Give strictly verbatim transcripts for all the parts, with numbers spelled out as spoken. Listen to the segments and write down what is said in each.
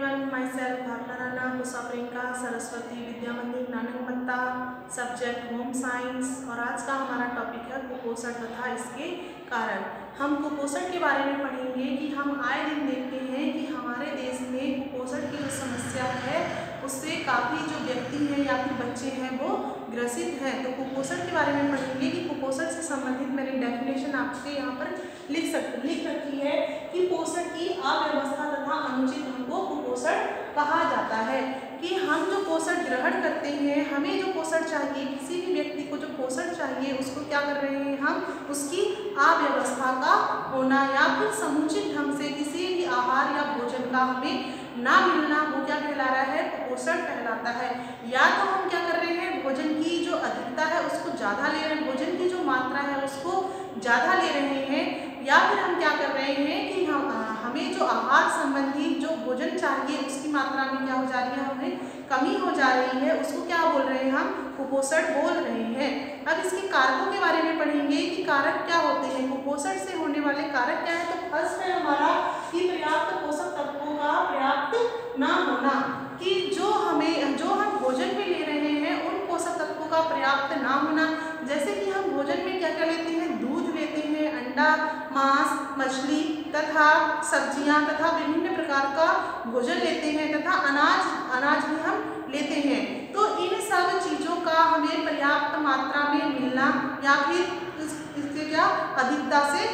everyone, myself Bhavna Rana, Kusa Priyanka, Saraswati Vidya मंदिर Nanakmatta, subject home science. और आज का हमारा टॉपिक है कुपोषण तथा इसके कारण। हम कुपोषण के बारे में पढ़ेंगे कि हम आए दिन देखते हैं कि हमारे देश में कुपोषण की जो समस्या है उससे काफ़ी जो व्यक्ति हैं या फिर बच्चे हैं वो ग्रसित हैं। तो कुपोषण के बारे में पढ़ेंगे कि कुपोषण से संबंधित मैंने डेफिनेशन आपके यहाँ पर लिख सकती लिख रखी है कि पोषण की अव्यवस्था तथा अनुचित ढंग को कुपोषण कहा जाता है। कि हम जो पोषण ग्रहण करते हैं, हमें जो पोषण चाहिए, किसी भी व्यक्ति को जो पोषण चाहिए उसको क्या कर रहे हैं हम, उसकी अव्यवस्था का होना या फिर समुचित ढंग से किसी भी आहार या भोजन का हमें ना मिलना, वो क्या कहला रहा है, कुपोषण कहलाता है। या तो हम क्या कर रहे हैं, भोजन की जो अधिकता है उसको ज़्यादा ले रहे हैं, भोजन की जो मात्रा है उसको ज़्यादा ले रहे हैं, या फिर हम क्या कर रहे हैं कि हम हमें जो आहार संबंधी जो भोजन चाहिए उसकी मात्रा में क्या हो जा रही है, हमें कमी हो जा रही है, उसको क्या बोल रहे हैं हम, कुपोषण बोल रहे हैं। अब इसके कारकों के बारे में पढ़ेंगे कि कारक क्या होते हैं, कुपोषण से होने वाले कारक क्या है। तो फर्स्ट है हमारा कि पर्याप्त पोषक तत्वों का पर्याप्त ना होना, कि जो हमें जो हम भोजन में ले रहे हैं उन पोषक तत्वों का पर्याप्त ना होना। जैसे कि हम भोजन में क्या क्या लेते हैं, दूध लेते हैं, अंडा, मांस, मछली तथा सब्जियां तथा विभिन्न प्रकार का भोजन लेते हैं तथा अनाज अनाज भी हम लेते हैं। तो इन सब चीज़ों का हमें पर्याप्त मात्रा में मिलना या फिर इस, इसके क्या अधिकता से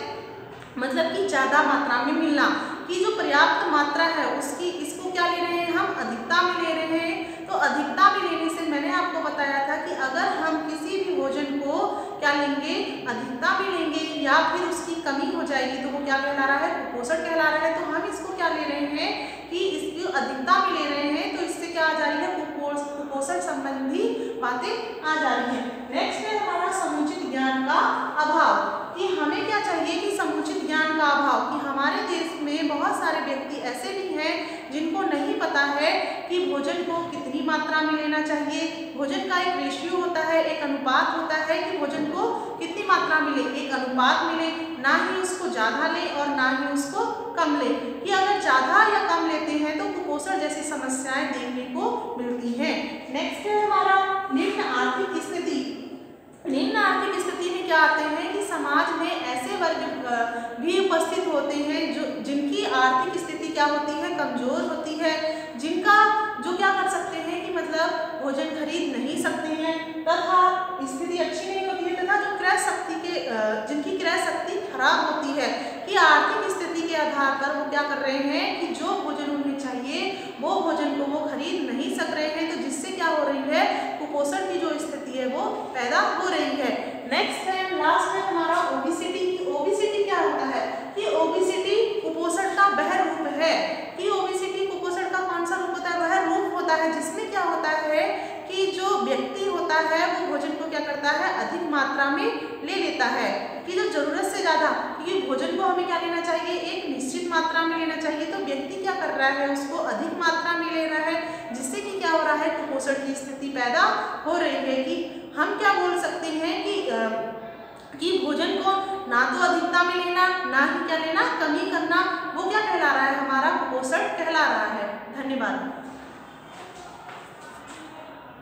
मतलब कि ज़्यादा मात्रा में मिलना, कि जो पर्याप्त मात्रा है उसकी इसको क्या ले रहे हैं हम, अधिकता में ले रहे हैं। तो अधिकता में लेने से मैंने आपको बताया था कि अगर हम किसी भी भोजन को क्या लेंगे, अधिकता में लेंगे या फिर उसकी कमी हो जाएगी तो वो क्या कहला रहा है, कुपोषण कहला रहा है। तो हम इसको क्या ले रहे हैं कि इसकी अधिकता में ले रहे हैं, तो इससे क्या आ जा रही है, कुपोषण संबंधी बातें आ जा रही है। नेक्स्ट है हमारा समुचित ज्ञान का अभाव, कि हमें क्या चाहिए कि समुचित ज्ञान का अभाव, कि हमारे देश में बहुत सारे व्यक्ति ऐसे भी हैं जिनको नहीं पता है कि भोजन को कितनी मात्रा में लेना चाहिए। भोजन का एक रेशियो होता है, एक अनुपात होता है कि भोजन को कितनी मात्रा मिले, एक अनुपात मिले, ना ही उसको ज़्यादा ले और ना ही उसको कम ले। कि अगर ज़्यादा या कम लेते हैं तो कुपोषण जैसी समस्याएं देखने को मिलती हैं। नेक्स्ट है हमारा निम्न आर्थिक स्थिति। निम्न आर्थिक स्थिति में क्या आते हैं कि समाज में ऐसे वर्ग भी उपस्थित होते हैं जो जिनकी आर्थिक स्थिति क्या होती है, कमजोर होती है, जिनका जो क्या कर सकते हैं कि मतलब भोजन खरीद नहीं सकते हैं तथा स्थिति अच्छी नहीं होती है, तथा जो क्रय शक्ति के जिनकी क्रय शक्ति खराब होती है, कि आर्थिक स्थिति के आधार पर वो क्या कर रहे हैं कि जो भोजन उन्हें चाहिए वो भोजन को वो खरीद नहीं सक रहे हैं। तो जिससे क्या हो रही है, कुपोषण की जो स्थिति है वो पैदा हो रही है। नेक्स्ट है लास्ट है हमारा ओबेसिटी। ओबेसिटी क्या होता है कि ओबेसिटी कुपोषण का वह रूप है, कि ओबेसिटी कुपोषण का कौन सा रूप होता है, वह रूप होता है जिसमें क्या होता है कि जो व्यक्ति होता है वो भोजन को क्या करता है, अधिक मात्रा में ले लेता है, कि जो जरूरत से ज़्यादा, क्योंकि भोजन को हमें क्या लेना चाहिए, एक निश्चित मात्रा में लेना चाहिए। तो व्यक्ति क्या कर रहा है, उसको अधिक मात्रा में ले रहा है, जिससे कि क्या हो रहा है, कुपोषण की स्थिति पैदा हो रही है। कि हम क्या बोल सकते हैं कि कि भोजन को ना तो अधिकता में लेना ना ही क्या लेना, कमी करना, वो क्या कहला रहा है, हमारा कुपोषण कहला रहा है। धन्यवाद।